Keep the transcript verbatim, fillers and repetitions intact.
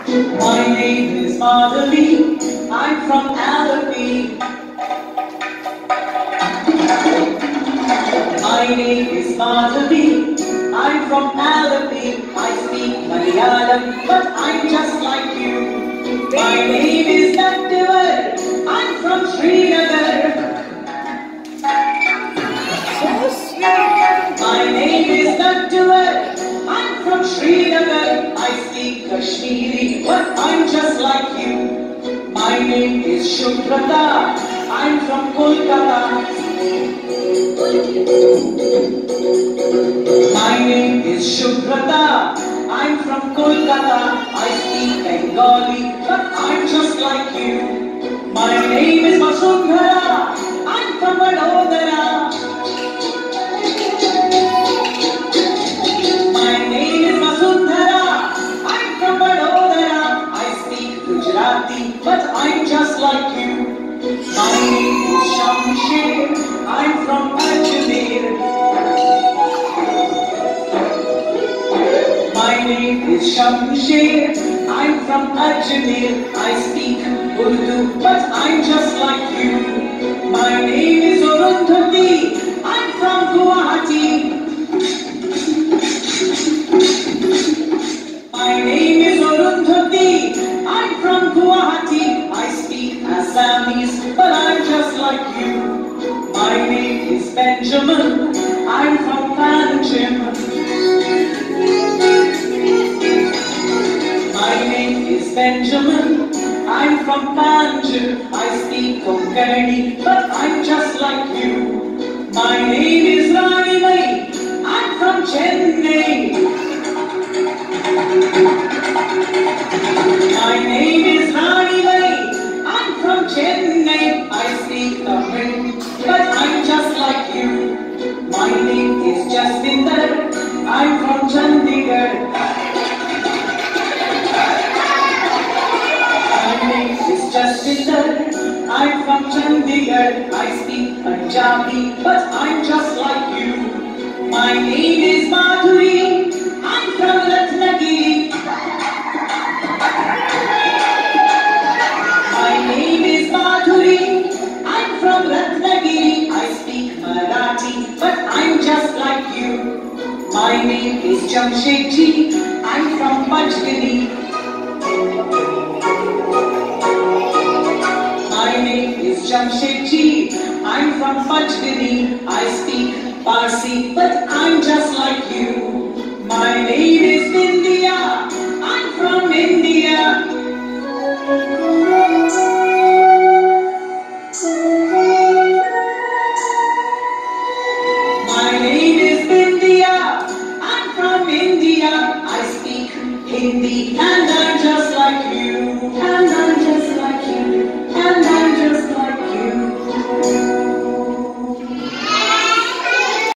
My name is Madhavi, I'm from Alapi. My name is Madhavi, I'm from Alapi. I speak Malayalam, but I'm just like you. My name is Nandavar, I'm from Srinagar. My name is Nandavar, I'm from Srinagar. I speak Kashmiri, but I'm just like you. My name is Shubhrata, I'm from Kolkata. My name is Shubhrata, I'm from Kolkata. I speak Bengali, but I'm just like you. My name is Vasundhara, I'm from Vadodara. My name is Vasundhara, I'm from Vadodara. I speak Gujarati, but I'm just like you. My name is Shamsher, I'm from Ajmer. My name is Shamsher, I'm from Ajmer. I speak Urdu, but I'm just like you. My name is Arundhati, I'm from Guwahati. My name is Arundhati, I'm from Guwahati. I speak Assamese, but I'm just like you. My name is Benjamin, I'm from Panjim. My name is Benjamin, I'm from Panjim. I speak Konkani, but I'm just like you. My name is Rani Mai, I'm from Chennai. My name is Rani Mai, I'm from Chennai. I speak Tamil, but I'm just like you. My name is Jastinder, I'm from Chandigarh. My name is Jastinder, I'm from Chandigarh. I speak Punjabi, but I'm just like you. My name is Madhuri, I'm from Ratnagiri. My name is Madhuri, I'm from Ratnagiri. I speak Marathi, but I'm just like you. My name is Jamshedji, I'm from Panchgani. My name is Jamshedji, I'm from Panchgani. I speak Parsi, but I'm just like you. My name is Vindhya, I'm from India. My name is Vindhya, I'm from India. I speak Hindi